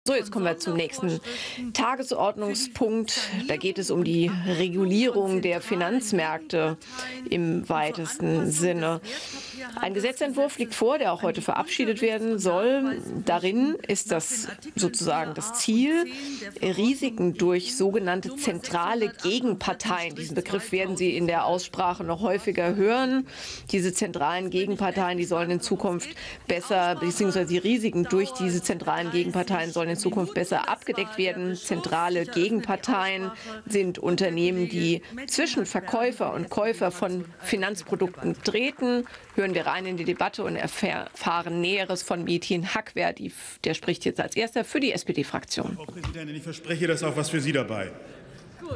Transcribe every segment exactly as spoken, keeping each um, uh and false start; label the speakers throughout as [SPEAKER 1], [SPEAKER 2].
[SPEAKER 1] So, jetzt kommen wir zum nächsten Tagesordnungspunkt. Da geht es um die Regulierung der Finanzmärkte im weitesten Sinne. Ein Gesetzentwurf liegt vor, der auch heute verabschiedet werden soll. Darin ist das sozusagen das Ziel, Risiken durch sogenannte zentrale Gegenparteien. Diesen Begriff werden Sie in der Aussprache noch häufiger hören. Diese zentralen Gegenparteien, die sollen in Zukunft besser, beziehungsweise die Risiken durch diese zentralen Gegenparteien sollen in Zukunft besser abgedeckt werden. Zentrale Gegenparteien sind Unternehmen, die zwischen Verkäufer und Käufer von Finanzprodukten treten. Hören wir rein in die Debatte und erfahren Näheres von Metin Hackverdi. Der spricht jetzt als Erster für die S P D-Fraktion.
[SPEAKER 2] Frau Präsidentin, ich verspreche, da ist auch was für Sie dabei. Gut.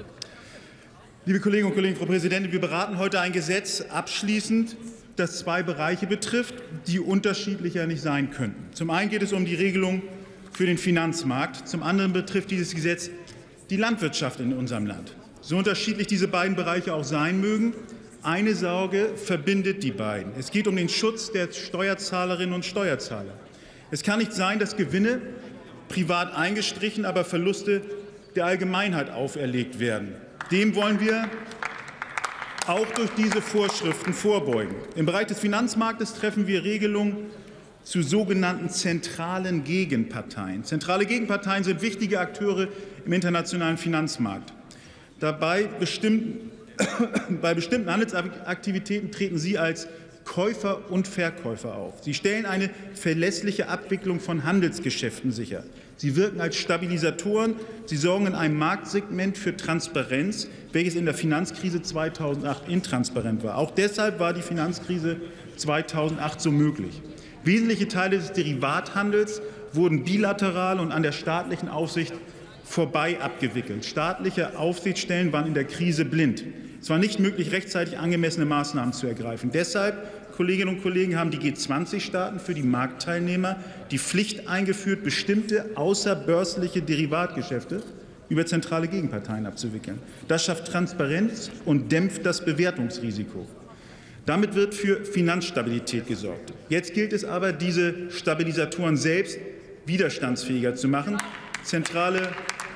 [SPEAKER 2] Liebe Kolleginnen und Kollegen, Frau Präsidentin, wir beraten heute ein Gesetz abschließend, das zwei Bereiche betrifft, die unterschiedlicher nicht sein könnten. Zum einen geht es um die Regelung für den Finanzmarkt. Zum anderen betrifft dieses Gesetz die Landwirtschaft in unserem Land. So unterschiedlich diese beiden Bereiche auch sein mögen, eine Sorge verbindet die beiden. Es geht um den Schutz der Steuerzahlerinnen und Steuerzahler. Es kann nicht sein, dass Gewinne privat eingestrichen, aber Verluste der Allgemeinheit auferlegt werden. Dem wollen wir auch durch diese Vorschriften vorbeugen. Im Bereich des Finanzmarktes treffen wir Regelungen zu sogenannten zentralen Gegenparteien. Zentrale Gegenparteien sind wichtige Akteure im internationalen Finanzmarkt. Dabei bestimmt, bei bestimmten Handelsaktivitäten treten sie als Käufer und Verkäufer auf. Sie stellen eine verlässliche Abwicklung von Handelsgeschäften sicher. Sie wirken als Stabilisatoren. Sie sorgen in einem Marktsegment für Transparenz, welches in der Finanzkrise zweitausendacht intransparent war. Auch deshalb war die Finanzkrise zweitausendacht so möglich. Wesentliche Teile des Derivathandels wurden bilateral und an der staatlichen Aufsicht vorbei abgewickelt. Staatliche Aufsichtsstellen waren in der Krise blind. Es war nicht möglich, rechtzeitig angemessene Maßnahmen zu ergreifen. Deshalb, Kolleginnen und Kollegen, haben die G zwanzig Staaten für die Marktteilnehmer die Pflicht eingeführt, bestimmte außerbörsliche Derivatgeschäfte über zentrale Gegenparteien abzuwickeln. Das schafft Transparenz und dämpft das Bewertungsrisiko. Damit wird für Finanzstabilität gesorgt. Jetzt gilt es aber, diese Stabilisatoren selbst widerstandsfähiger zu machen. Zentrale,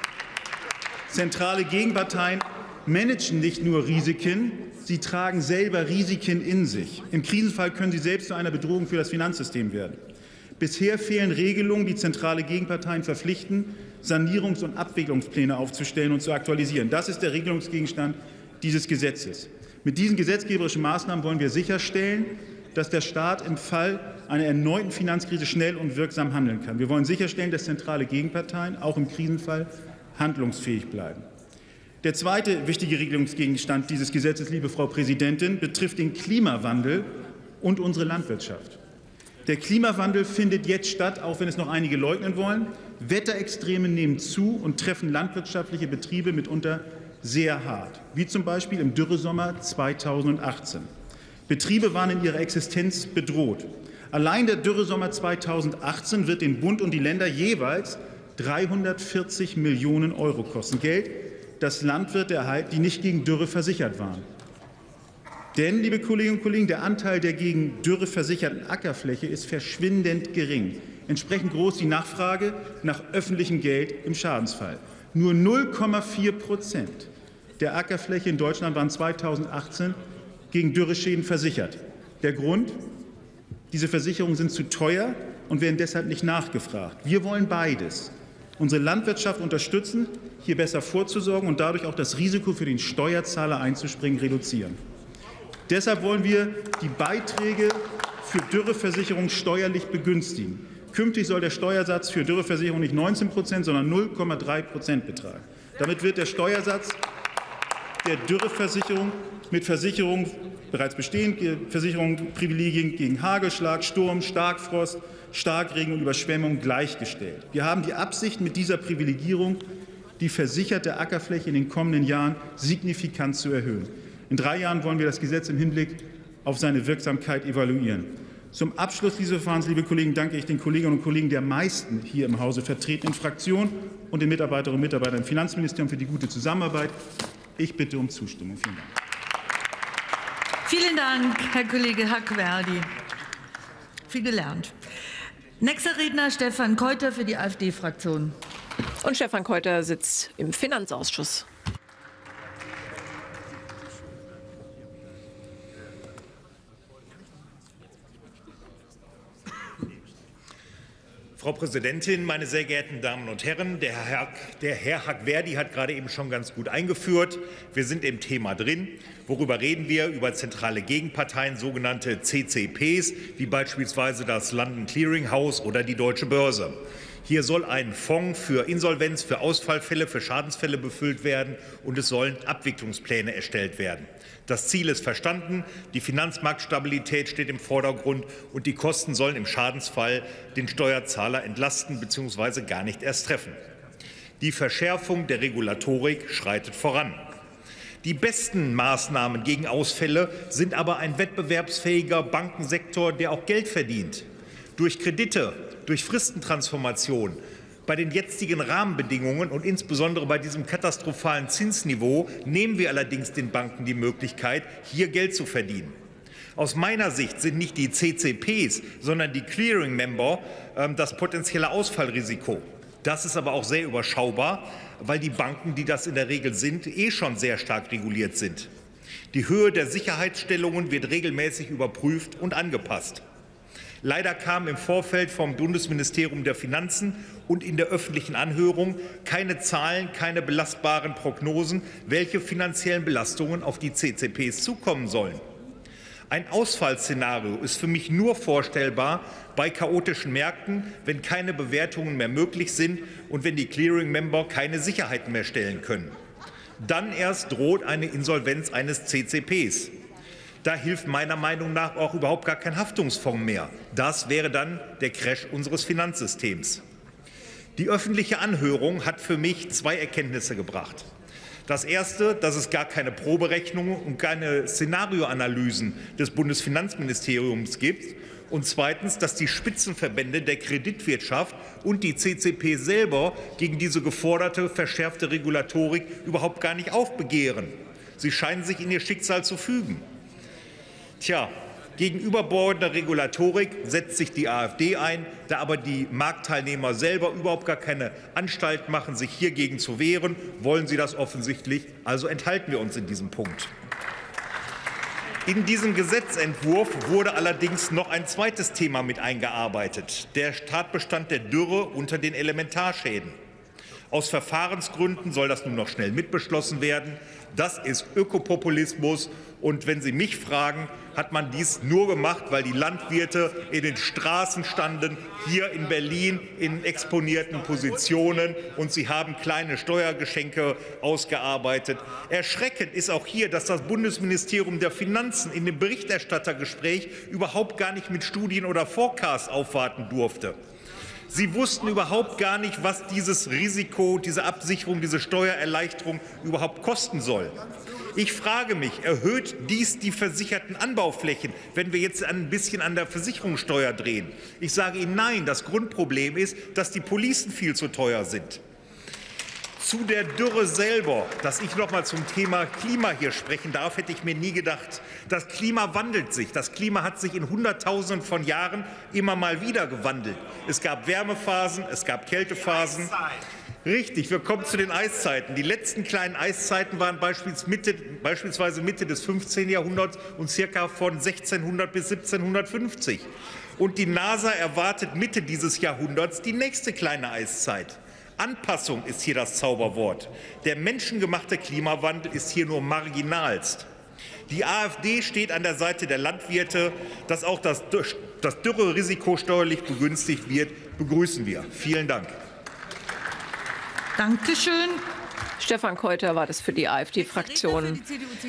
[SPEAKER 2] zentrale Gegenparteien managen nicht nur Risiken, sie tragen selber Risiken in sich. Im Krisenfall können sie selbst zu einer Bedrohung für das Finanzsystem werden. Bisher fehlen Regelungen, die zentrale Gegenparteien verpflichten, Sanierungs- und Abwicklungspläne aufzustellen und zu aktualisieren. Das ist der Regelungsgegenstand dieses Gesetzes. Mit diesen gesetzgeberischen Maßnahmen wollen wir sicherstellen, dass der Staat im Fall einer erneuten Finanzkrise schnell und wirksam handeln kann. Wir wollen sicherstellen, dass zentrale Gegenparteien auch im Krisenfall handlungsfähig bleiben. Der zweite wichtige Regelungsgegenstand dieses Gesetzes, liebe Frau Präsidentin, betrifft den Klimawandel und unsere Landwirtschaft. Der Klimawandel findet jetzt statt, auch wenn es noch einige leugnen wollen. Wetterextreme nehmen zu und treffen landwirtschaftliche Betriebe mitunter sehr hart, wie zum Beispiel im Dürresommer zweitausendachtzehn. Betriebe waren in ihrer Existenz bedroht. Allein der Dürresommer zweitausendachtzehn wird den Bund und die Länder jeweils dreihundertvierzig Millionen Euro kosten. Geld, das Landwirte erhalten, die nicht gegen Dürre versichert waren. Denn, liebe Kolleginnen und Kollegen, der Anteil der gegen Dürre versicherten Ackerfläche ist verschwindend gering. Entsprechend groß die Nachfrage nach öffentlichem Geld im Schadensfall. Nur null Komma vier Prozent der Ackerfläche in Deutschland waren zweitausendachtzehn gegen Dürreschäden versichert. Der Grund? Diese Versicherungen sind zu teuer und werden deshalb nicht nachgefragt. Wir wollen beides. Unsere Landwirtschaft unterstützen, hier besser vorzusorgen und dadurch auch das Risiko für den Steuerzahler einzuspringen reduzieren. Deshalb wollen wir die Beiträge für Dürreversicherung steuerlich begünstigen. Künftig soll der Steuersatz für Dürreversicherung nicht neunzehn Prozent, sondern null Komma drei Prozent betragen. Damit wird der Steuersatz der Dürreversicherung mit Versicherungen, bereits bestehende Versicherungen, Privilegien gegen Hagelschlag, Sturm, Starkfrost, Starkregen und Überschwemmung gleichgestellt. Wir haben die Absicht, mit dieser Privilegierung die versicherte Ackerfläche in den kommenden Jahren signifikant zu erhöhen. In drei Jahren wollen wir das Gesetz im Hinblick auf seine Wirksamkeit evaluieren. Zum Abschluss dieses Verfahrens, liebe Kollegen, danke ich den Kolleginnen und Kollegen der meisten hier im Hause vertretenen Fraktionen und den Mitarbeiterinnen und Mitarbeitern im Finanzministerium für die gute Zusammenarbeit. Ich bitte um Zustimmung. Vielen Dank.
[SPEAKER 3] Vielen Dank, Herr Kollege Hackverdi. Viel gelernt. Nächster Redner Stefan Keuter für die AfD-Fraktion.
[SPEAKER 1] Und Stefan Keuter sitzt im Finanzausschuss.
[SPEAKER 4] Frau Präsidentin, meine sehr geehrten Damen und Herren! Der Herr, der Herr Hack-Verdi hat gerade eben schon ganz gut eingeführt. Wir sind im Thema drin. Worüber reden wir? Über zentrale Gegenparteien, sogenannte C C Ps, wie beispielsweise das London Clearing House oder die Deutsche Börse. Hier soll ein Fonds für Insolvenz, für Ausfallfälle, für Schadensfälle befüllt werden, und es sollen Abwicklungspläne erstellt werden. Das Ziel ist verstanden, die Finanzmarktstabilität steht im Vordergrund, und die Kosten sollen im Schadensfall den Steuerzahler entlasten bzw. gar nicht erst treffen. Die Verschärfung der Regulatorik schreitet voran. Die besten Maßnahmen gegen Ausfälle sind aber ein wettbewerbsfähiger Bankensektor, der auch Geld verdient. Durch Kredite, durch Fristentransformation, bei den jetzigen Rahmenbedingungen und insbesondere bei diesem katastrophalen Zinsniveau nehmen wir allerdings den Banken die Möglichkeit, hier Geld zu verdienen. Aus meiner Sicht sind nicht die C C Ps, sondern die Clearing-Member äh, das potenzielle Ausfallrisiko. Das ist aber auch sehr überschaubar, weil die Banken, die das in der Regel sind, eh schon sehr stark reguliert sind. Die Höhe der Sicherheitsstellungen wird regelmäßig überprüft und angepasst. Leider kamen im Vorfeld vom Bundesministerium der Finanzen und in der öffentlichen Anhörung keine Zahlen, keine belastbaren Prognosen, welche finanziellen Belastungen auf die C C Ps zukommen sollen. Ein Ausfallszenario ist für mich nur vorstellbar bei chaotischen Märkten, wenn keine Bewertungen mehr möglich sind und wenn die Clearing-Member keine Sicherheiten mehr stellen können. Dann erst droht eine Insolvenz eines C C Ps. Da hilft meiner Meinung nach auch überhaupt gar kein Haftungsfonds mehr. Das wäre dann der Crash unseres Finanzsystems. Die öffentliche Anhörung hat für mich zwei Erkenntnisse gebracht. Das erste, dass es gar keine Proberechnungen und keine Szenarioanalysen des Bundesfinanzministeriums gibt. Und zweitens, dass die Spitzenverbände der Kreditwirtschaft und die C C P selber gegen diese geforderte verschärfte Regulatorik überhaupt gar nicht aufbegehren. Sie scheinen sich in ihr Schicksal zu fügen. Tja, gegen überbordende Regulatorik setzt sich die AfD ein, da aber die Marktteilnehmer selber überhaupt gar keine Anstalt machen, sich hiergegen zu wehren, wollen sie das offensichtlich, also enthalten wir uns in diesem Punkt. In diesem Gesetzentwurf wurde allerdings noch ein zweites Thema mit eingearbeitet, der Tatbestand der Dürre unter den Elementarschäden. Aus Verfahrensgründen soll das nun noch schnell mitbeschlossen werden. Das ist Ökopopulismus. Und wenn Sie mich fragen, hat man dies nur gemacht, weil die Landwirte in den Straßen standen, hier in Berlin in exponierten Positionen, und sie haben kleine Steuergeschenke ausgearbeitet. Erschreckend ist auch hier, dass das Bundesministerium der Finanzen in dem Berichterstattergespräch überhaupt gar nicht mit Studien oder Forecasts aufwarten durfte. Sie wussten überhaupt gar nicht, was dieses Risiko, diese Absicherung, diese Steuererleichterung überhaupt kosten soll. Ich frage mich, erhöht dies die versicherten Anbauflächen, wenn wir jetzt ein bisschen an der Versicherungssteuer drehen? Ich sage Ihnen nein. Das Grundproblem ist, dass die Policen viel zu teuer sind. Zu der Dürre selber, dass ich noch mal zum Thema Klima hier sprechen darf, hätte ich mir nie gedacht. Das Klima wandelt sich. Das Klima hat sich in Hunderttausenden von Jahren immer mal wieder gewandelt. Es gab Wärmephasen, es gab Kältephasen. Richtig, wir kommen zu den Eiszeiten. Die letzten kleinen Eiszeiten waren beispielsweise Mitte des fünfzehnten Jahrhunderts und circa von sechzehnhundert bis siebzehnhundertfünfzig. Und die NASA erwartet Mitte dieses Jahrhunderts die nächste kleine Eiszeit. Anpassung ist hier das Zauberwort. Der menschengemachte Klimawandel ist hier nur marginalst. Die AfD steht an der Seite der Landwirte. Dass auch das, das Dürrerisiko steuerlich begünstigt wird, begrüßen wir. Vielen Dank.
[SPEAKER 3] Dankeschön.
[SPEAKER 1] Stefan Keuter war das für die AfD-Fraktion.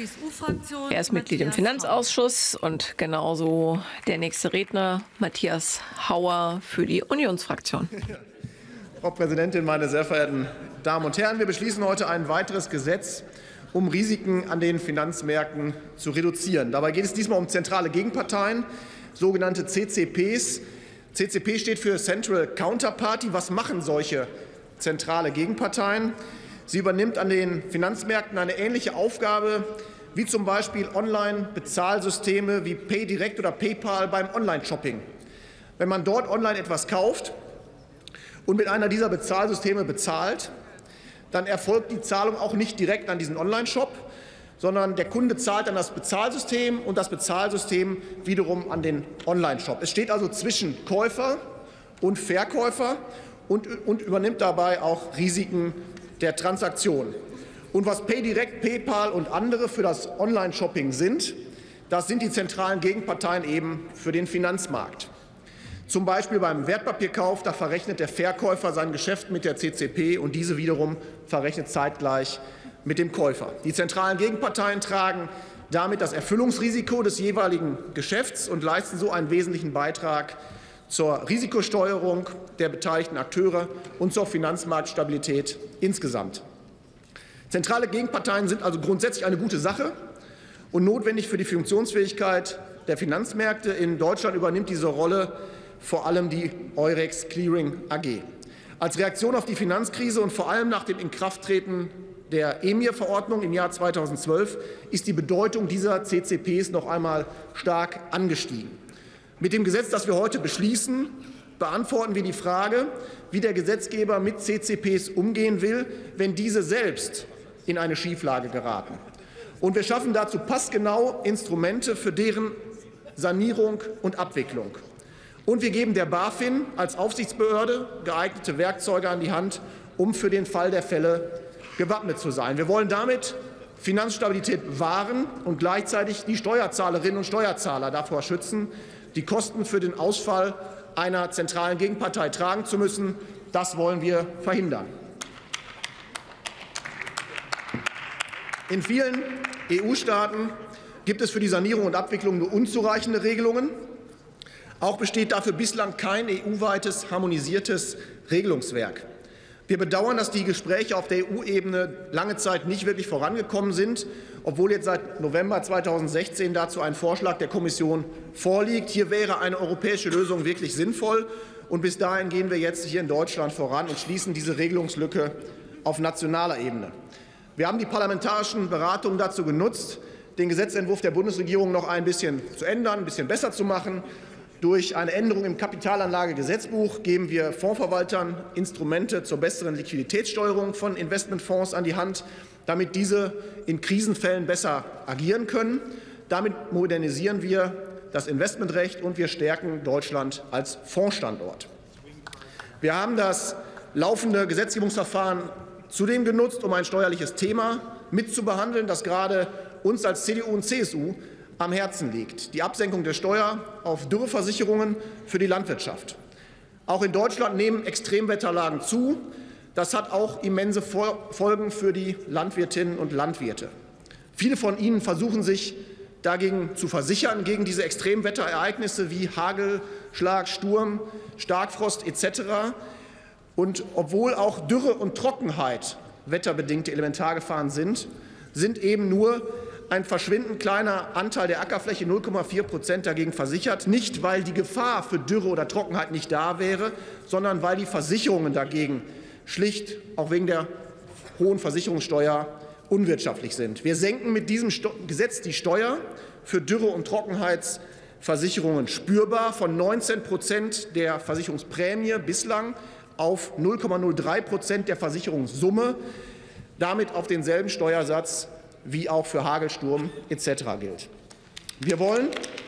[SPEAKER 1] Er ist Mitglied im Finanzausschuss, und genauso der nächste Redner, Matthias Hauer, für die Unionsfraktion.
[SPEAKER 5] Frau Präsidentin, meine sehr verehrten Damen und Herren! Wir beschließen heute ein weiteres Gesetz, um Risiken an den Finanzmärkten zu reduzieren. Dabei geht es diesmal um zentrale Gegenparteien, sogenannte C C Ps. C C P steht für Central Counterparty. Was machen solche zentrale Gegenparteien? Sie übernimmt an den Finanzmärkten eine ähnliche Aufgabe wie zum Beispiel Online-Bezahlsysteme wie PayDirect oder PayPal beim Online-Shopping. wenn man dort online etwas kauft und mit einer dieser Bezahlsysteme bezahlt, dann erfolgt die Zahlung auch nicht direkt an diesen Online-Shop, sondern der Kunde zahlt an das Bezahlsystem und das Bezahlsystem wiederum an den Online-Shop. Es steht also zwischen Käufer und Verkäufer und, und übernimmt dabei auch Risiken der Transaktion. Und was PayDirect, PayPal und andere für das Online-Shopping sind, das sind die zentralen Gegenparteien eben für den Finanzmarkt. Zum Beispiel beim Wertpapierkauf, da verrechnet der Verkäufer sein Geschäft mit der C C P und diese wiederum verrechnet zeitgleich mit dem Käufer. Die zentralen Gegenparteien tragen damit das Erfüllungsrisiko des jeweiligen Geschäfts und leisten so einen wesentlichen Beitrag zur Risikosteuerung der beteiligten Akteure und zur Finanzmarktstabilität insgesamt. Zentrale Gegenparteien sind also grundsätzlich eine gute Sache und notwendig für die Funktionsfähigkeit der Finanzmärkte. In Deutschland übernimmt diese Rolle vor allem die Eurex Clearing A G. Als Reaktion auf die Finanzkrise und vor allem nach dem Inkrafttreten der EMIR-Verordnung im Jahr zweitausendzwölf ist die Bedeutung dieser C C Ps noch einmal stark angestiegen. Mit dem Gesetz, das wir heute beschließen, beantworten wir die Frage, wie der Gesetzgeber mit C C Ps umgehen will, wenn diese selbst in eine Schieflage geraten. Und wir schaffen dazu passgenau Instrumente für deren Sanierung und Abwicklung. Und wir geben der BaFin als Aufsichtsbehörde geeignete Werkzeuge an die Hand, um für den Fall der Fälle gewappnet zu sein. Wir wollen damit Finanzstabilität wahren und gleichzeitig die Steuerzahlerinnen und Steuerzahler davor schützen, die Kosten für den Ausfall einer zentralen Gegenpartei tragen zu müssen. Das wollen wir verhindern. In vielen E U-Staaten gibt es für die Sanierung und Abwicklung nur unzureichende Regelungen. Auch besteht dafür bislang kein E U-weites harmonisiertes Regelungswerk. Wir bedauern, dass die Gespräche auf der E U-Ebene lange Zeit nicht wirklich vorangekommen sind, obwohl jetzt seit November zweitausendsechzehn dazu ein Vorschlag der Kommission vorliegt. Hier wäre eine europäische Lösung wirklich sinnvoll. Und bis dahin gehen wir jetzt hier in Deutschland voran und schließen diese Regelungslücke auf nationaler Ebene. Wir haben die parlamentarischen Beratungen dazu genutzt, den Gesetzentwurf der Bundesregierung noch ein bisschen zu ändern, ein bisschen besser zu machen. Durch eine Änderung im Kapitalanlagegesetzbuch geben wir Fondsverwaltern Instrumente zur besseren Liquiditätssteuerung von Investmentfonds an die Hand, damit diese in Krisenfällen besser agieren können. Damit modernisieren wir das Investmentrecht und wir stärken Deutschland als Fondsstandort. Wir haben das laufende Gesetzgebungsverfahren zudem genutzt, um ein steuerliches Thema mitzubehandeln, das gerade uns als C D U und C S U am Herzen liegt: die Absenkung der Steuer auf Dürreversicherungen für die Landwirtschaft. Auch in Deutschland nehmen Extremwetterlagen zu. Das hat auch immense Folgen für die Landwirtinnen und Landwirte. Viele von ihnen versuchen sich dagegen zu versichern, gegen diese Extremwetterereignisse wie Hagelschlag, Sturm, Starkfrost et cetera. Und obwohl auch Dürre und Trockenheit wetterbedingte Elementargefahren sind, sind eben nur ein verschwindend kleiner Anteil der Ackerfläche, null Komma vier Prozent, dagegen versichert. Nicht, weil die Gefahr für Dürre oder Trockenheit nicht da wäre, sondern weil die Versicherungen dagegen schlicht, auch wegen der hohen Versicherungssteuer, unwirtschaftlich sind. Wir senken mit diesem Gesetz die Steuer für Dürre- und Trockenheitsversicherungen spürbar von neunzehn Prozent der Versicherungsprämie bislang auf null Komma null drei Prozent der Versicherungssumme, damit auf denselben Steuersatz wie auch für Hagelsturm et cetera gilt. Wir wollen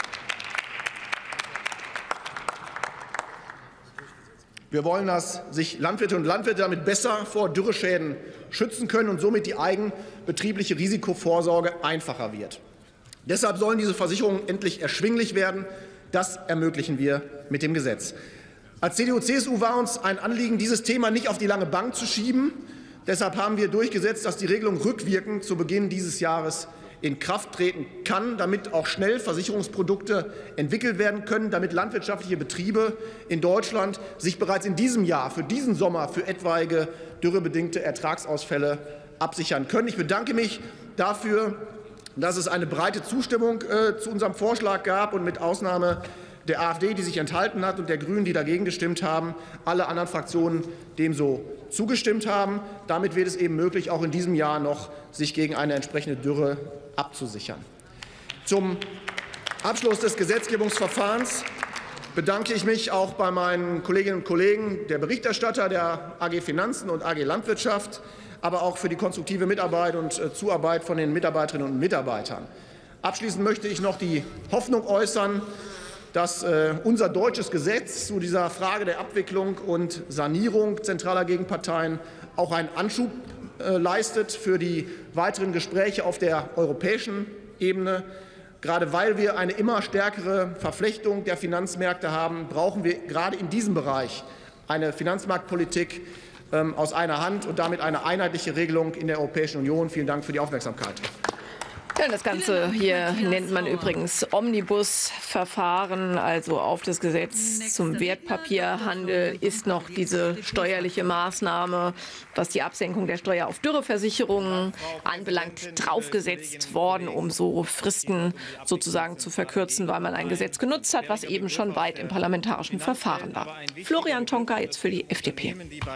[SPEAKER 5] Wir wollen, dass sich Landwirte und Landwirte damit besser vor Dürreschäden schützen können und somit die eigenbetriebliche Risikovorsorge einfacher wird. Deshalb sollen diese Versicherungen endlich erschwinglich werden. Das ermöglichen wir mit dem Gesetz. Als C D U C S U war uns ein Anliegen, dieses Thema nicht auf die lange Bank zu schieben. Deshalb haben wir durchgesetzt, dass die Regelung rückwirkend zu Beginn dieses Jahres in Kraft treten kann, damit auch schnell Versicherungsprodukte entwickelt werden können, damit landwirtschaftliche Betriebe in Deutschland sich bereits in diesem Jahr, für diesen Sommer, für etwaige dürrebedingte Ertragsausfälle absichern können. Ich bedanke mich dafür, dass es eine breite Zustimmung äh, zu unserem Vorschlag gab und mit Ausnahme der AfD, die sich enthalten hat, und der Grünen, die dagegen gestimmt haben, alle anderen Fraktionen dem so zugestimmt haben. Damit wird es eben möglich, auch in diesem Jahr noch sich gegen eine entsprechende Dürre abzusichern. Zum Abschluss des Gesetzgebungsverfahrens bedanke ich mich auch bei meinen Kolleginnen und Kollegen, der Berichterstatter der A G Finanzen und A G Landwirtschaft, aber auch für die konstruktive Mitarbeit und Zuarbeit von den Mitarbeiterinnen und Mitarbeitern. Abschließend möchte ich noch die Hoffnung äußern, dass unser deutsches Gesetz zu dieser Frage der Abwicklung und Sanierung zentraler Gegenparteien auch einen Anschub leistet für die weiteren Gespräche auf der europäischen Ebene. Gerade weil wir eine immer stärkere Verflechtung der Finanzmärkte haben, brauchen wir gerade in diesem Bereich eine Finanzmarktpolitik aus einer Hand und damit eine einheitliche Regelung in der Europäischen Union. Vielen Dank für die Aufmerksamkeit.
[SPEAKER 1] Ja, das Ganze hier nennt man übrigens Omnibus-Verfahren, also auf das Gesetz zum Wertpapierhandel ist noch diese steuerliche Maßnahme, was die Absenkung der Steuer auf Dürreversicherungen anbelangt, draufgesetzt worden, um so Fristen sozusagen zu verkürzen, weil man ein Gesetz genutzt hat, was eben schon weit im parlamentarischen Verfahren war. Florian Tonka jetzt für die F D P.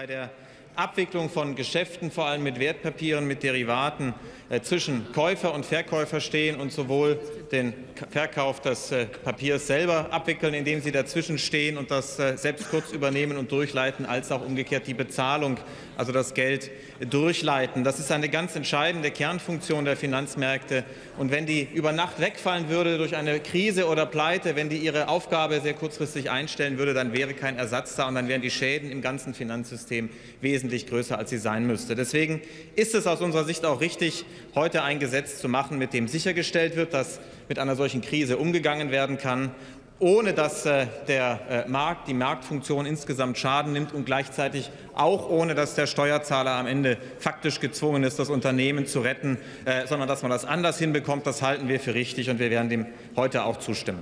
[SPEAKER 6] Abwicklung von Geschäften, vor allem mit Wertpapieren, mit Derivaten, äh, zwischen Käufer und Verkäufer stehen und sowohl den Verkauf des äh, Papiers selber abwickeln, indem sie dazwischen stehen und das äh, selbst kurz übernehmen und durchleiten, als auch umgekehrt die Bezahlung, also das Geld durchleiten. Das ist eine ganz entscheidende Kernfunktion der Finanzmärkte. Und wenn die über Nacht wegfallen würde durch eine Krise oder Pleite, wenn die ihre Aufgabe sehr kurzfristig einstellen würde, dann wäre kein Ersatz da und dann wären die Schäden im ganzen Finanzsystem wesentlich größer, als sie sein müsste. Deswegen ist es aus unserer Sicht auch richtig, heute ein Gesetz zu machen, mit dem sichergestellt wird, dass mit einer solchen Krise umgegangen werden kann, ohne dass äh, der äh, Markt, die Marktfunktion insgesamt Schaden nimmt und gleichzeitig auch ohne, dass der Steuerzahler am Ende faktisch gezwungen ist, das Unternehmen zu retten, äh, sondern dass man das anders hinbekommt. Das halten wir für richtig und wir werden dem heute auch zustimmen.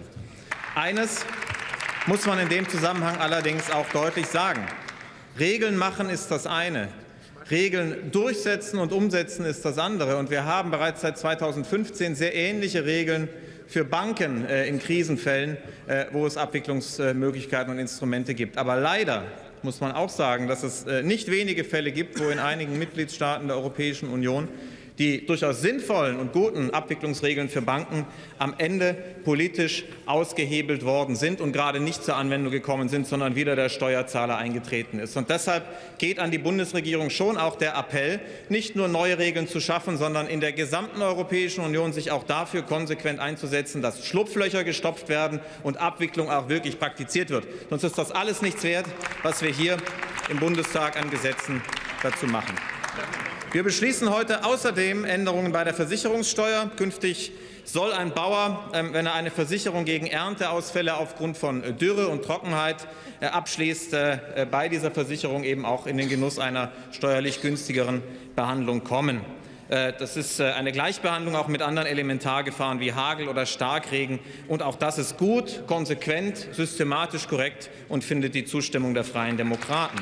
[SPEAKER 6] Eines muss man in dem Zusammenhang allerdings auch deutlich sagen. Regeln machen ist das eine. Regeln durchsetzen und umsetzen ist das andere. Und wir haben bereits seit zweitausendfünfzehn sehr ähnliche Regeln für Banken äh, in Krisenfällen, äh, wo es Abwicklungsmöglichkeiten und Instrumente gibt. Aber leider muss man auch sagen, dass es äh, nicht wenige Fälle gibt, wo in einigen Mitgliedstaaten der Europäischen Union die durchaus sinnvollen und guten Abwicklungsregeln für Banken am Ende politisch ausgehebelt worden sind und gerade nicht zur Anwendung gekommen sind, sondern wieder der Steuerzahler eingetreten ist. Und deshalb geht an die Bundesregierung schon auch der Appell, nicht nur neue Regeln zu schaffen, sondern in der gesamten Europäischen Union sich auch dafür konsequent einzusetzen, dass Schlupflöcher gestopft werden und Abwicklung auch wirklich praktiziert wird. Sonst ist das alles nichts wert, was wir hier im Bundestag an Gesetzen dazu machen. Wir beschließen heute außerdem Änderungen bei der Versicherungssteuer. Künftig soll ein Bauer, wenn er eine Versicherung gegen Ernteausfälle aufgrund von Dürre und Trockenheit abschließt, bei dieser Versicherung eben auch in den Genuss einer steuerlich günstigeren Behandlung kommen. Das ist eine Gleichbehandlung auch mit anderen Elementargefahren wie Hagel oder Starkregen. Und auch das ist gut, konsequent, systematisch korrekt und findet die Zustimmung der Freien Demokraten.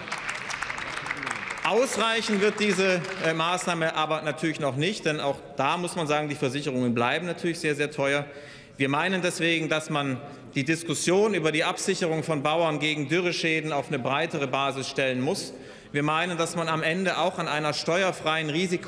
[SPEAKER 6] Ausreichen wird diese äh, Maßnahme aber natürlich noch nicht, denn auch da muss man sagen, die Versicherungen bleiben natürlich sehr, sehr teuer. Wir meinen deswegen, dass man die Diskussion über die Absicherung von Bauern gegen Dürreschäden auf eine breitere Basis stellen muss. Wir meinen, dass man am Ende auch an einer steuerfreien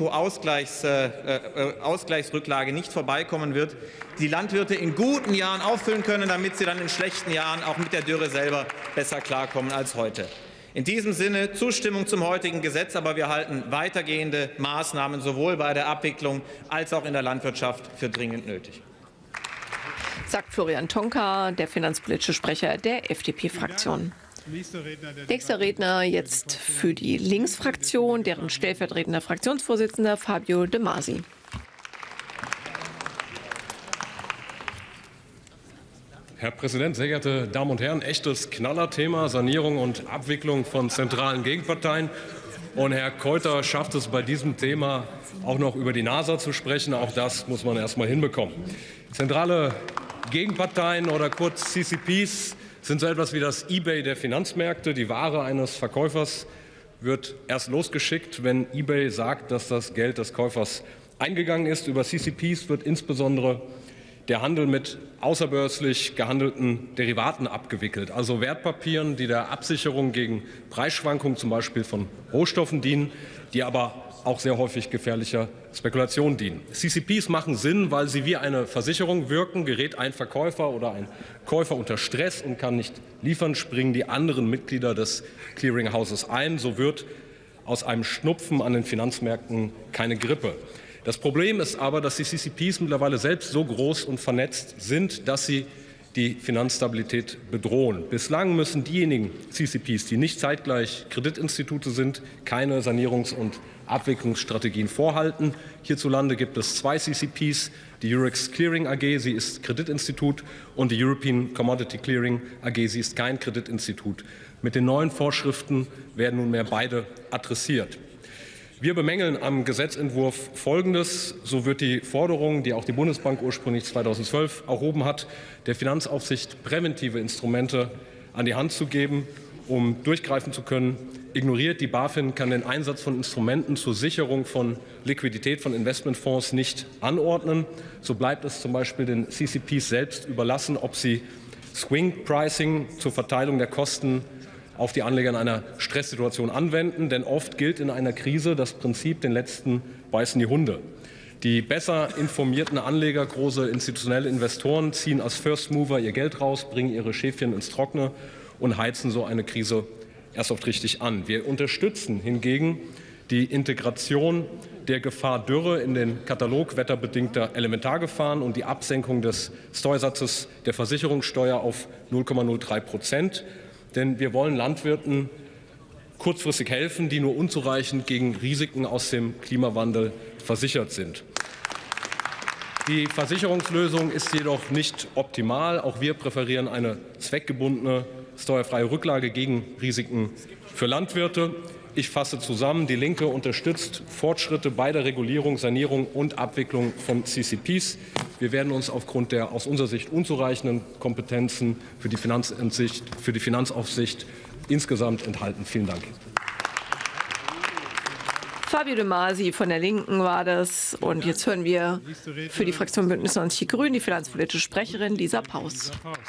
[SPEAKER 6] Risikoausgleichsrücklage nicht vorbeikommen wird, die Landwirte in guten Jahren auffüllen können, damit sie dann in schlechten Jahren auch mit der Dürre selber besser klarkommen als heute. In diesem Sinne Zustimmung zum heutigen Gesetz, aber wir halten weitergehende Maßnahmen sowohl bei der Abwicklung als auch in der Landwirtschaft für dringend nötig.
[SPEAKER 1] Sagt Florian Tonka, der finanzpolitische Sprecher der F D P-Fraktion. Nächster Redner jetzt für die Linksfraktion, deren stellvertretender Fraktionsvorsitzender Fabio De Masi.
[SPEAKER 7] Herr Präsident, sehr geehrte Damen und Herren! Echtes Knallerthema, Sanierung und Abwicklung von zentralen Gegenparteien. Und Herr Keuter schafft es bei diesem Thema auch noch über die NASA zu sprechen. Auch das muss man erst mal hinbekommen. Zentrale Gegenparteien oder kurz C C Ps sind so etwas wie das eBay der Finanzmärkte. Die Ware eines Verkäufers wird erst losgeschickt, wenn eBay sagt, dass das Geld des Käufers eingegangen ist. Über C C Ps wird insbesondere der Handel mit außerbörslich gehandelten Derivaten abgewickelt, also Wertpapieren, die der Absicherung gegen Preisschwankungen zum Beispiel von Rohstoffen dienen, die aber auch sehr häufig gefährlicher Spekulation dienen. C C Ps machen Sinn, weil sie wie eine Versicherung wirken. Gerät ein Verkäufer oder ein Käufer unter Stress und kann nicht liefern, springen die anderen Mitglieder des Clearinghauses ein. So wird aus einem Schnupfen an den Finanzmärkten keine Grippe. Das Problem ist aber, dass die C C Ps mittlerweile selbst so groß und vernetzt sind, dass sie die Finanzstabilität bedrohen. Bislang müssen diejenigen C C Ps, die nicht zeitgleich Kreditinstitute sind, keine Sanierungs- und Abwicklungsstrategien vorhalten. Hierzulande gibt es zwei C C Ps, die Eurex Clearing A G, sie ist Kreditinstitut, und die European Commodity Clearing A G, sie ist kein Kreditinstitut. Mit den neuen Vorschriften werden nunmehr beide adressiert. Wir bemängeln am Gesetzentwurf Folgendes. So wird die Forderung, die auch die Bundesbank ursprünglich zweitausendzwölf erhoben hat, der Finanzaufsicht präventive Instrumente an die Hand zu geben, um durchgreifen zu können, ignoriert. Die BaFin kann den Einsatz von Instrumenten zur Sicherung von Liquidität von Investmentfonds nicht anordnen. So bleibt es zum Beispiel den C C Ps selbst überlassen, ob sie Swing Pricing zur Verteilung der Kosten auf die Anleger in einer Stresssituation anwenden. Denn oft gilt in einer Krise das Prinzip, den Letzten beißen die Hunde. Die besser informierten Anleger, große institutionelle Investoren, ziehen als First Mover ihr Geld raus, bringen ihre Schäfchen ins Trockene und heizen so eine Krise erst oft richtig an. Wir unterstützen hingegen die Integration der Gefahr Dürre in den Katalog wetterbedingter Elementargefahren und die Absenkung des Steuersatzes der Versicherungssteuer auf null Komma null drei Prozent. Denn wir wollen Landwirten kurzfristig helfen, die nur unzureichend gegen Risiken aus dem Klimawandel versichert sind. Die Versicherungslösung ist jedoch nicht optimal. Auch wir präferieren eine zweckgebundene steuerfreie Rücklage gegen Risiken für Landwirte. Ich fasse zusammen, die Linke unterstützt Fortschritte bei der Regulierung, Sanierung und Abwicklung von C C Ps. Wir werden uns aufgrund der aus unserer Sicht unzureichenden Kompetenzen für die Finanzaufsicht, für die Finanzaufsicht insgesamt enthalten. Vielen Dank.
[SPEAKER 1] Fabio De Masi von der Linken war das. Und jetzt hören wir für die Fraktion Bündnis neunzig Die Grünen die finanzpolitische Sprecherin Lisa Paus.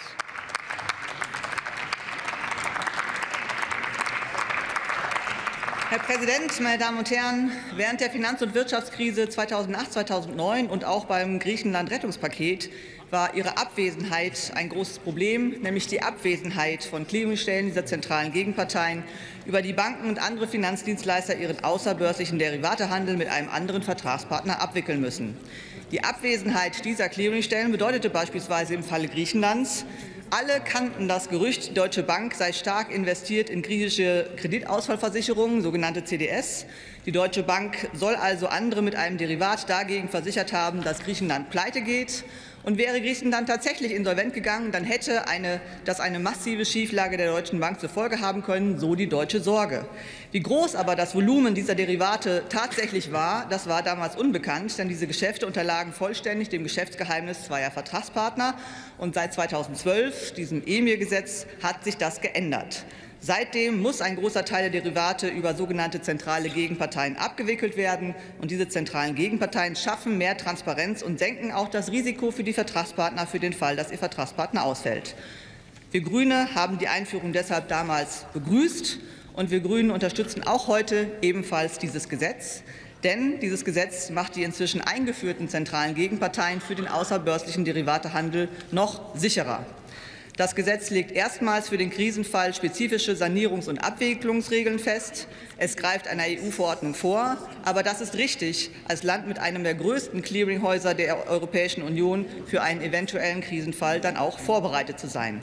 [SPEAKER 8] Herr Präsident, meine Damen und Herren! Während der Finanz- und Wirtschaftskrise zweitausendacht, zweitausendneun und auch beim Griechenland-Rettungspaket war Ihre Abwesenheit ein großes Problem, nämlich die Abwesenheit von Clearingstellen dieser zentralen Gegenparteien, über die Banken und andere Finanzdienstleister ihren außerbörslichen Derivatehandel mit einem anderen Vertragspartner abwickeln müssen. Die Abwesenheit dieser Clearingstellen bedeutete beispielsweise im Falle Griechenlands: Alle kannten das Gerücht, die Deutsche Bank sei stark investiert in griechische Kreditausfallversicherungen, sogenannte C D S. Die Deutsche Bank soll also andere mit einem Derivat dagegen versichert haben, dass Griechenland pleite geht. Und wäre Griechenland tatsächlich insolvent gegangen, dann hätte eine, das eine massive Schieflage der Deutschen Bank zur Folge haben können, so die deutsche Sorge. Wie groß aber das Volumen dieser Derivate tatsächlich war, das war damals unbekannt, denn diese Geschäfte unterlagen vollständig dem Geschäftsgeheimnis zweier Vertragspartner. Und seit zweitausendzwölf, diesem E M I R-Gesetz, hat sich das geändert. Seitdem muss ein großer Teil der Derivate über sogenannte zentrale Gegenparteien abgewickelt werden. Und diese zentralen Gegenparteien schaffen mehr Transparenz und senken auch das Risiko für die Vertragspartner für den Fall, dass ihr Vertragspartner ausfällt. Wir Grüne haben die Einführung deshalb damals begrüßt. Und wir Grünen unterstützen auch heute ebenfalls dieses Gesetz. Denn dieses Gesetz macht die inzwischen eingeführten zentralen Gegenparteien für den außerbörslichen Derivatehandel noch sicherer. Das Gesetz legt erstmals für den Krisenfall spezifische Sanierungs- und Abwicklungsregeln fest. Es greift einer E U-Verordnung vor. Aber das ist richtig, als Land mit einem der größten Clearinghäuser der Europäischen Union für einen eventuellen Krisenfall dann auch vorbereitet zu sein.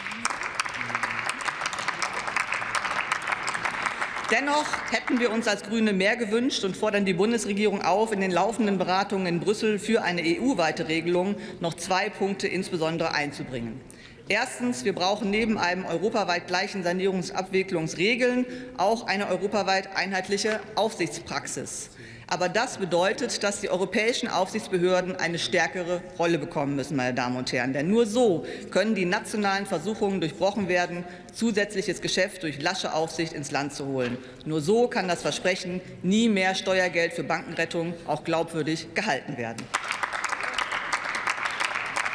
[SPEAKER 8] Dennoch hätten wir uns als Grüne mehr gewünscht und fordern die Bundesregierung auf, in den laufenden Beratungen in Brüssel für eine E U-weite Regelung noch zwei Punkte insbesondere einzubringen. Erstens. Wir brauchen neben einem europaweit gleichen Sanierungsabwicklungsregeln auch eine europaweit einheitliche Aufsichtspraxis. Aber das bedeutet, dass die europäischen Aufsichtsbehörden eine stärkere Rolle bekommen müssen, meine Damen und Herren. Denn nur so können die nationalen Versuchungen durchbrochen werden, zusätzliches Geschäft durch lasche Aufsicht ins Land zu holen. Nur so kann das Versprechen, nie mehr Steuergeld für Bankenrettung, auch glaubwürdig gehalten werden.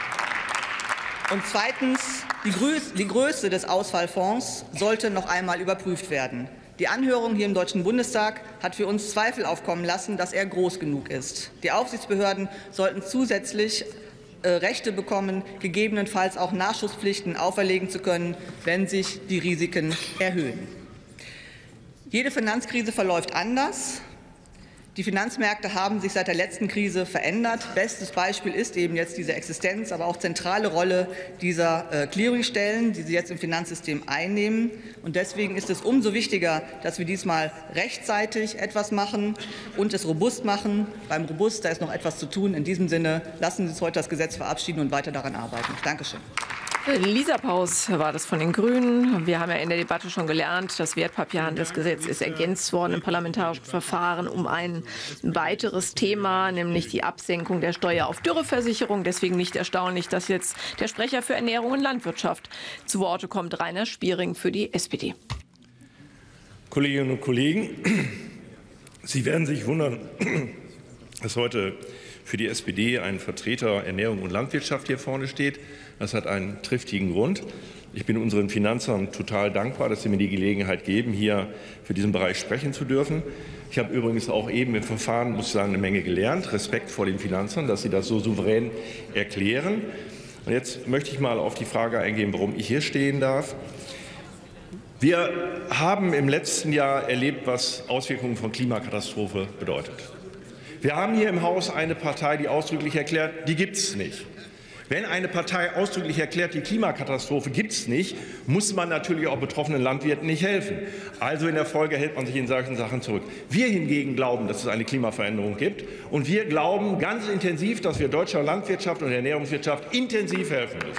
[SPEAKER 8] Und zweitens, die, Größe, die Größe des Ausfallfonds sollte noch einmal überprüft werden. Die Anhörung hier im Deutschen Bundestag hat für uns Zweifel aufkommen lassen, dass er groß genug ist. Die Aufsichtsbehörden sollten zusätzlich äh, Rechte bekommen, gegebenenfalls auch Nachschusspflichten auferlegen zu können, wenn sich die Risiken erhöhen. Jede Finanzkrise verläuft anders. Die Finanzmärkte haben sich seit der letzten Krise verändert. Bestes Beispiel ist eben jetzt diese Existenz, aber auch zentrale Rolle dieser äh, Clearingstellen, die sie jetzt im Finanzsystem einnehmen. Und deswegen ist es umso wichtiger, dass wir diesmal rechtzeitig etwas machen und es robust machen. Beim Robust, da ist noch etwas zu tun. In diesem Sinne, lassen Sie uns heute das Gesetz verabschieden und weiter daran arbeiten. Dankeschön.
[SPEAKER 1] Lisa Paus war das von den Grünen. Wir haben ja in der Debatte schon gelernt, das Wertpapierhandelsgesetz ist ergänzt worden im parlamentarischen Verfahren um ein weiteres Thema, nämlich die Absenkung der Steuer auf Dürreversicherung. Deswegen nicht erstaunlich, dass jetzt der Sprecher für Ernährung und Landwirtschaft zu Worte kommt, Rainer Spiering für die S P D.
[SPEAKER 9] Kolleginnen und Kollegen, Sie werden sich wundern, dass heute für die S P D ein Vertreter Ernährung und Landwirtschaft hier vorne steht. Das hat einen triftigen Grund. Ich bin unseren Finanzern total dankbar, dass sie mir die Gelegenheit geben, hier für diesen Bereich sprechen zu dürfen. Ich habe übrigens auch eben im Verfahren, muss ich sagen, eine Menge gelernt. Respekt vor den Finanzern, dass sie das so souverän erklären. Und jetzt möchte ich mal auf die Frage eingehen, warum ich hier stehen darf. Wir haben im letzten Jahr erlebt, was Auswirkungen von Klimakatastrophe bedeutet. Wir haben hier im Haus eine Partei, die ausdrücklich erklärt, die gibt es nicht. Wenn eine Partei ausdrücklich erklärt, die Klimakatastrophe gibt es nicht, muss man natürlich auch betroffenen Landwirten nicht helfen. Also in der Folge hält man sich in solchen Sachen zurück. Wir hingegen glauben, dass es eine Klimaveränderung gibt. Und wir glauben ganz intensiv, dass wir deutscher Landwirtschaft und Ernährungswirtschaft intensiv helfen müssen.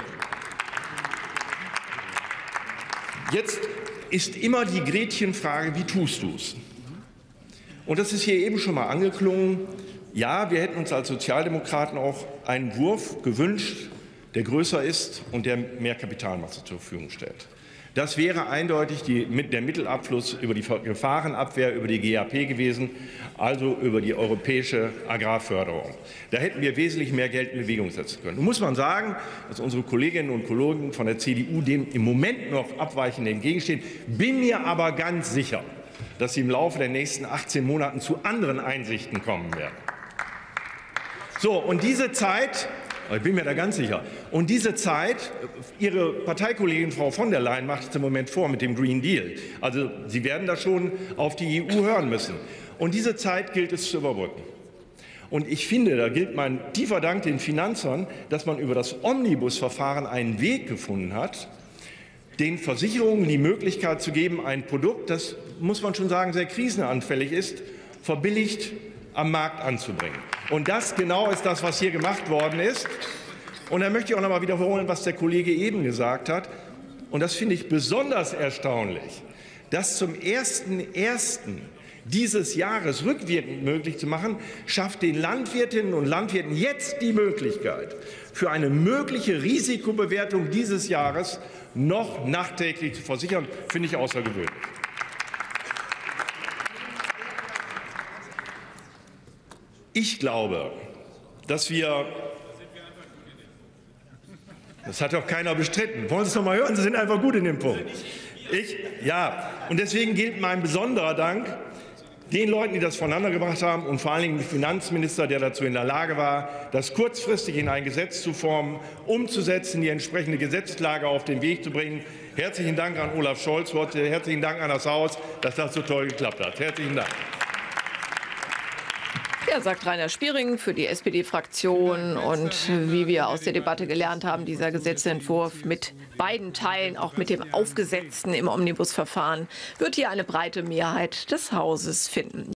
[SPEAKER 9] Jetzt ist immer die Gretchenfrage, wie tust du es? Und das ist hier eben schon mal angeklungen. Ja, wir hätten uns als Sozialdemokraten auch einen Wurf gewünscht, der größer ist und der mehr Kapitalmasse zur Verfügung stellt. Das wäre eindeutig die, der Mittelabfluss über die Gefahrenabwehr, über die G A P gewesen, also über die europäische Agrarförderung. Da hätten wir wesentlich mehr Geld in Bewegung setzen können. Nun muss man sagen, dass unsere Kolleginnen und Kollegen von der C D U dem im Moment noch abweichend entgegenstehen, bin mir aber ganz sicher, dass sie im Laufe der nächsten achtzehn Monaten zu anderen Einsichten kommen werden. So, und diese Zeit, ich bin mir da ganz sicher, und diese Zeit, Ihre Parteikollegin Frau von der Leyen macht es im Moment vor mit dem Green Deal. Also Sie werden da schon auf die E U hören müssen. Und diese Zeit gilt es zu überbrücken. Und ich finde, da gilt mein tiefer Dank den Finanzern, dass man über das Omnibusverfahren einen Weg gefunden hat, den Versicherungen die Möglichkeit zu geben, ein Produkt, das, muss man schon sagen, sehr krisenanfällig ist, verbilligt am Markt anzubringen. Und das genau ist das, was hier gemacht worden ist. Und da möchte ich auch noch mal wiederholen, was der Kollege eben gesagt hat. Und das finde ich besonders erstaunlich, das zum ersten ersten dieses Jahres rückwirkend möglich zu machen, schafft den Landwirtinnen und Landwirten jetzt die Möglichkeit, für eine mögliche Risikobewertung dieses Jahres noch nachträglich zu versichern. Finde ich außergewöhnlich. Ich glaube, dass wir, das hat doch keiner bestritten. Wollen Sie es noch mal hören? Sie sind einfach gut in dem Punkt. Ich, ja, und deswegen gilt mein besonderer Dank den Leuten, die das voneinander gebracht haben und vor allen Dingen dem Finanzminister, der dazu in der Lage war, das kurzfristig in ein Gesetz zu formen, umzusetzen, die entsprechende Gesetzlage auf den Weg zu bringen. Herzlichen Dank an Olaf Scholz, herzlichen Dank an das Haus, dass das so toll geklappt hat. Herzlichen Dank.
[SPEAKER 1] Ja, sagt Rainer Spiering für die S P D-Fraktion. Und wie wir aus der Debatte gelernt haben, dieser Gesetzentwurf mit beiden Teilen, auch mit dem Aufgesetzten im Omnibusverfahren, wird hier eine breite Mehrheit des Hauses finden.